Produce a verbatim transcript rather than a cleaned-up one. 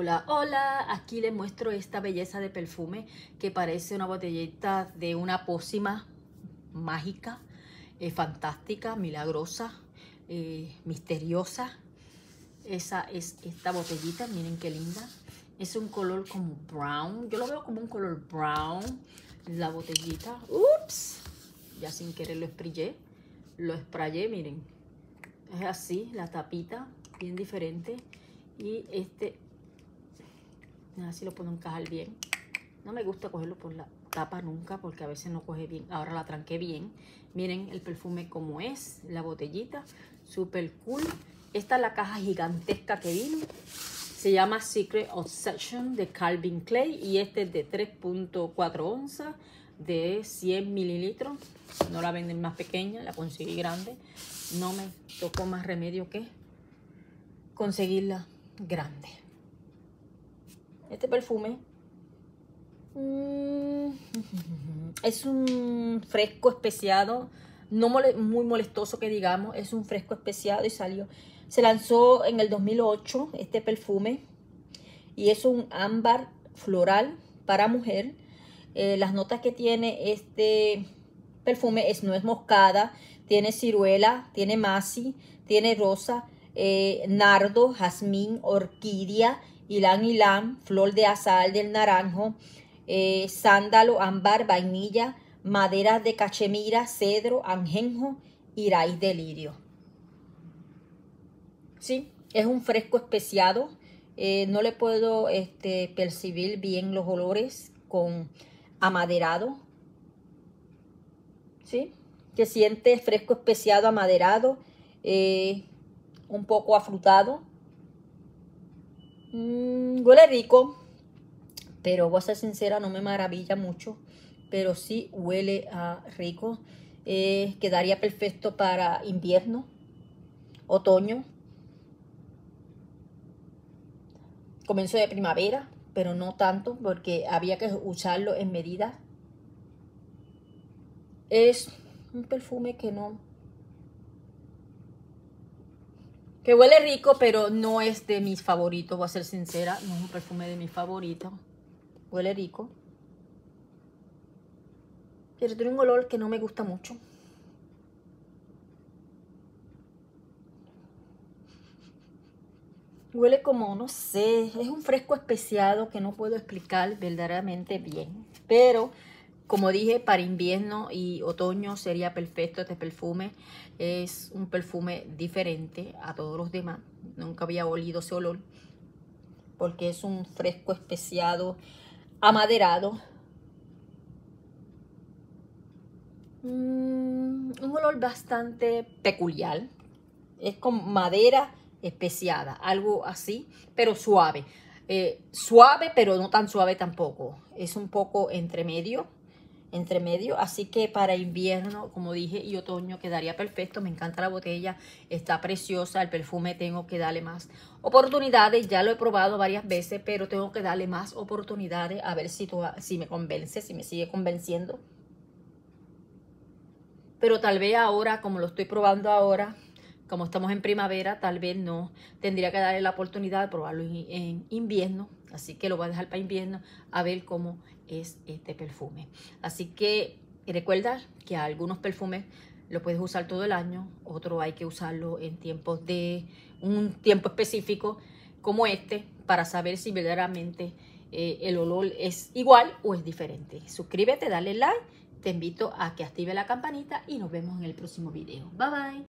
Hola, hola, aquí les muestro esta belleza de perfume que parece una botellita de una pócima mágica, eh, fantástica, milagrosa, eh, misteriosa. Esa es esta botellita, miren qué linda. Es un color como brown, yo lo veo como un color brown, la botellita. Ups, ya sin querer lo sprayé, lo sprayé, miren. Es así, la tapita, bien diferente. Y este... así lo puedo encajar bien. No me gusta cogerlo por la tapa nunca porque a veces no coge bien. Ahora la tranqué bien. Miren el perfume como es, la botellita, súper cool. Esta es la caja gigantesca que vino. Se llama Secret Obsession de Calvin Klein y este es de tres punto cuatro onzas de cien mililitros. No la venden más pequeña, la conseguí grande. No me tocó más remedio que conseguirla grande. Este perfume mm, es un fresco especiado, no mole, muy molestoso que digamos, es un fresco especiado y salió, se lanzó en el dos mil ocho este perfume y es un ámbar floral para mujer. Eh, las notas que tiene este perfume es nuez moscada, tiene ciruela, tiene masi, tiene rosa, eh, nardo, jazmín, orquídea, ylang ylang, flor de azahar del naranjo, eh, sándalo, ámbar, vainilla, madera de cachemira, cedro, ajenjo y raíz de lirio. Sí, es un fresco especiado. Eh, no le puedo este, percibir bien los olores con amaderado. ¿Sí? Que siente fresco especiado, amaderado, eh, un poco afrutado. Mm, huele rico, pero voy a ser sincera, no me maravilla mucho, pero sí huele a rico. Eh, quedaría perfecto para invierno, otoño, comienzo de primavera, pero no tanto porque había que usarlo en medida. Es un perfume que no... que huele rico, pero no es de mis favoritos, voy a ser sincera. No es un perfume de mis favoritos. Huele rico. Pero tiene un olor que no me gusta mucho. Huele como, no sé, es un fresco especiado que no puedo explicar verdaderamente bien. Pero, como dije, para invierno y otoño sería perfecto este perfume. Es un perfume diferente a todos los demás. Nunca había olido ese olor. Porque es un fresco especiado, amaderado. Mm, un olor bastante peculiar. Es como madera especiada, algo así, pero suave. Eh, suave, pero no tan suave tampoco. Es un poco entre medio, entre medio. Así que para invierno, como dije, y otoño quedaría perfecto. Me encanta la botella, está preciosa. El perfume tengo que darle más oportunidades. Ya lo he probado varias veces, pero tengo que darle más oportunidades a ver si, si me convence, si me sigue convenciendo. Pero tal vez ahora, como lo estoy probando ahora, como estamos en primavera, tal vez no. Tendría que darle la oportunidad de probarlo en, en invierno. Así que lo voy a dejar para invierno a ver cómo es este perfume. Así que recuerda que algunos perfumes lo puedes usar todo el año. Otro hay que usarlo en tiempos de un tiempo específico como este para saber si verdaderamente eh, el olor es igual o es diferente. Suscríbete, dale like. Te invito a que active la campanita y nos vemos en el próximo video. Bye bye.